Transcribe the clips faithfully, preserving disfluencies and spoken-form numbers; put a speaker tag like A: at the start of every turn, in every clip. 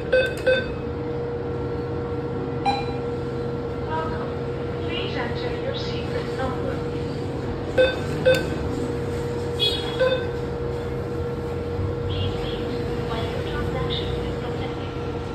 A: Please enter your secret number. Please wait while your transaction is processing.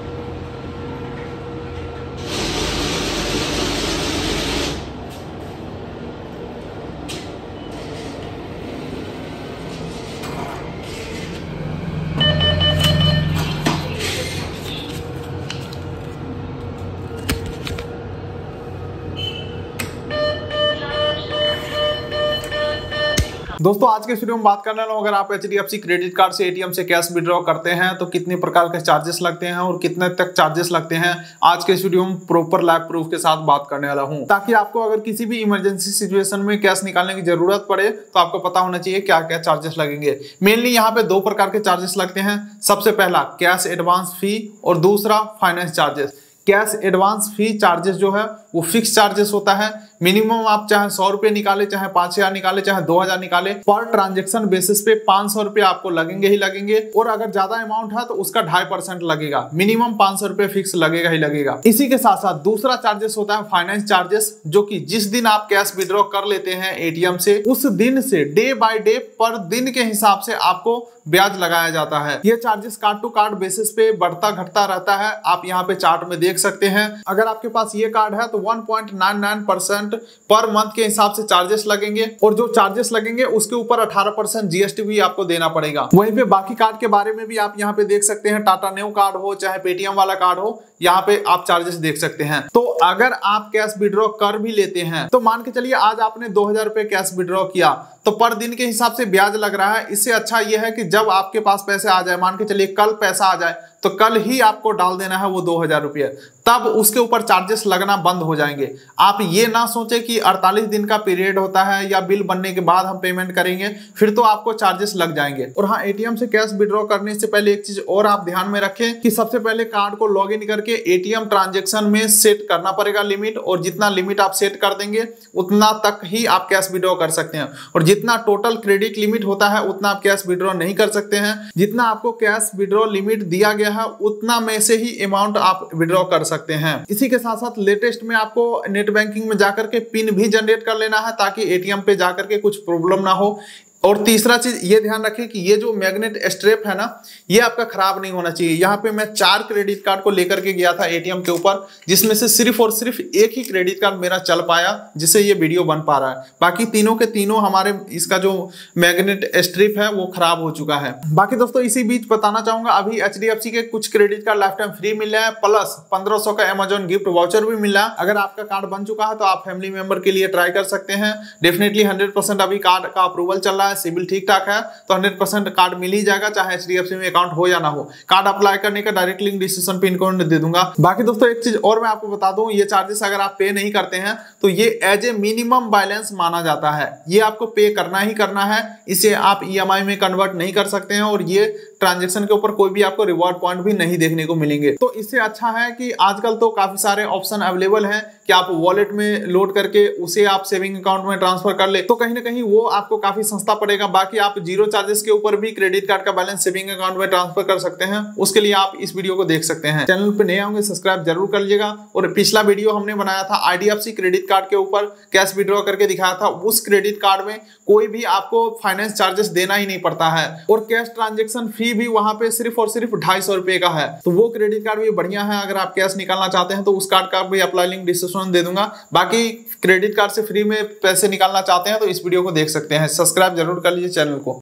B: दोस्तों आज के video में बात करने वाला हूं, अगर आप H D F C credit card से एटीएम से कैश विड्रॉ करते हैं तो कितने प्रकार के चार्जेस लगते हैं और कितने तक चार्जेस लगते हैं, आज के इस वीडियो में प्रॉपर लाइव प्रूफ के साथ बात करने वाला हूं, ताकि आपको अगर किसी भी इमरजेंसी सिचुएशन में कैश निकालने की जरूरत पड़े तो आपको पता होना चाहिए क्या क्या चार्जेस लगेंगे। मेनली यहाँ पे दो प्रकार के चार्जेस लगते हैं। सबसे पहला कैश एडवांस फी और दूसरा finance charges. Cash advance fee charges जो है वो फिक्स चार्जेस होता है। मिनिमम आप चाहे सौ रुपए निकाले, चाहे पांच हजार निकाले, चाहे दो हजार निकाले, पर ट्रांजेक्शन बेसिस पे पांच सौ रुपए आपको लगेंगे ही लगेंगे। और अगर ज्यादा अमाउंट है तो उसका ढाई परसेंट लगेगा। मिनिमम पांच सौ रुपए फिक्स लगेगा ही लगेगा। इसी के साथ साथ दूसरा चार्जेस होता है फाइनेंस चार्जेस, जो कि जिस दिन आप कैश विड्रॉ कर लेते हैं एटीएम से, उस दिन से डे बाय डे पर दिन के हिसाब से आपको ब्याज लगाया जाता है। ये charges card to card basis पे बढ़ता घटता रहता है। आप यहाँ पे चार्ट में देख सकते हैं। अगर आपके पास ये कार्ड है तो one point nine nine percent per month के हिसाब से चार्जेस लगेंगे, और जो चार्जेस लगेंगे उसके ऊपर अठारह परसेंट जीएसटी भी आपको देना पड़ेगा। वहीं पे बाकी कार्ड के बारे में भी आप यहाँ पे देख सकते हैं। टाटा न्यू कार्ड हो चाहे पेटीएम वाला कार्ड हो, यहाँ पे आप चार्जेस देख सकते हैं। तो अगर आप कैश विड्रॉ कर भी लेते हैं तो मान के चलिए आज आपने दो हजार रुपए कैश विड्रॉ किया तो पर दिन के हिसाब से ब्याज लग रहा है। इससे अच्छा यह है कि जब आपके पास पैसे आ जाए, मान के चलिए कल पैसा आ जाए, तो कल ही आपको डाल देना है वो दो हजार रुपये, तब उसके ऊपर चार्जेस लगना बंद हो जाएंगे। आप ये ना सोचे कि अड़तालीस दिन का पीरियड होता है या बिल बनने के बाद हम पेमेंट करेंगे, फिर तो आपको चार्जेस लग जाएंगे। और हाँ, एटीएम से कैश विड्रॉ करने से पहले एक चीज और आप ध्यान में रखें कि सबसे पहले कार्ड को लॉग इन करके एटीएम ट्रांजेक्शन में सेट करना पड़ेगा लिमिट, और जितना लिमिट आप सेट कर देंगे उतना तक ही आप कैश विड्रॉ कर सकते हैं। और जितना टोटल क्रेडिट लिमिट होता है उतना आप कैश विड्रॉ नहीं कर सकते हैं। जितना आपको कैश विड्रॉ लिमिट दिया गया है उतना में से ही अमाउंट आप विड्रॉ कर सकते हैं। इसी के साथ साथ लेटेस्ट में आपको नेट बैंकिंग में जाकर के पिन भी जनरेट कर लेना है, ताकि एटीएम पे जाकर के कुछ प्रॉब्लम ना हो। और तीसरा चीज ये ध्यान रखें कि ये जो मैग्नेट स्ट्रेप है ना, ये आपका खराब नहीं होना चाहिए। यहाँ पे मैं चार क्रेडिट कार्ड को लेकर के गया था एटीएम के ऊपर, जिसमें से सिर्फ और सिर्फ एक ही क्रेडिट कार्ड मेरा चल पाया, जिससे ये वीडियो बन पा रहा है। बाकी तीनों के तीनों हमारे इसका जो मैग्नेट स्ट्रिप है वो खराब हो चुका है। बाकी दोस्तों इसी बीच बताना चाहूंगा, अभी एचडीएफसी के कुछ credit card life time free मिल रहा है, प्लस पंद्रह सौ का अमेजॉन गिफ्ट वाउचर भी मिल रहा है। अगर आपका कार्ड बन चुका है तो आप फैमिली मेंबर के लिए ट्राई कर सकते हैं। डेफिनेटली हंड्रेड परसेंट अभी कार्ड का अप्रूवल चल रहा है, सिविल ठीक ठाक है, तो हंड्रेड परसेंट कार्ड मिल ही जाएगा, चाहे एचडीएफसी में अकाउंट हो या ना हो। कार्ड अप्लाई करने का direct link description pin code में दे दूंगा। बाकी दोस्तों एक चीज और मैं आपको बता दूं, ये चार्जेस अगर आप पे नहीं करते हैं तो ये एज ए मिनिमम बैलेंस माना जाता है। ये आपको पे करना ही करना है, इसे आप ईएमआई में कन्वर्ट नहीं कर सकते हैं, और ये ट्रांजेक्शन के ऊपर कोई भी आपको रिवॉर्ड पॉइंट भी नहीं देखने को मिलेंगे। तो इससे अच्छा है कि आजकल तो काफी सारे ऑप्शन अवेलेबल हैं कि आप वॉलेट में लोड करके उसे आप सेविंग अकाउंट में ट्रांसफर कर ले, तो कहीं ना कहीं वो आपको काफी सस्ता पड़ेगा। बाकी आप जीरो चार्जेस के ऊपर भी क्रेडिट कार्ड का बैलेंस सेविंग अकाउंट में ट्रांसफर कर सकते हैं। उसके लिए आप इस वीडियो को देख सकते हैं। चैनल पे नए होंगे सब्सक्राइब जरूर कर लीजिएगा। और पिछला वीडियो हमने बनाया था आईडीएफसी क्रेडिट कार्ड के ऊपर, कैश विड्रॉ करके दिखाया था। उस क्रेडिट कार्ड में कोई भी आपको फाइनेंस चार्जेस देना ही नहीं पड़ता है, और कैश ट्रांजेक्शन फी भी वहां पे सिर्फ और सिर्फ ढाई सौ रुपए का है। तो वो क्रेडिट कार्ड भी बढ़िया है। अगर आप कैश निकालना चाहते हैं तो उस कार्ड का भी अप्लाई लिंक डिस्क्रिप्शन में दे दूंगा। बाकी क्रेडिट कार्ड से फ्री में पैसे निकालना चाहते हैं तो इस वीडियो को देख सकते हैं। सब्सक्राइब जरूर कर लीजिए चैनल को।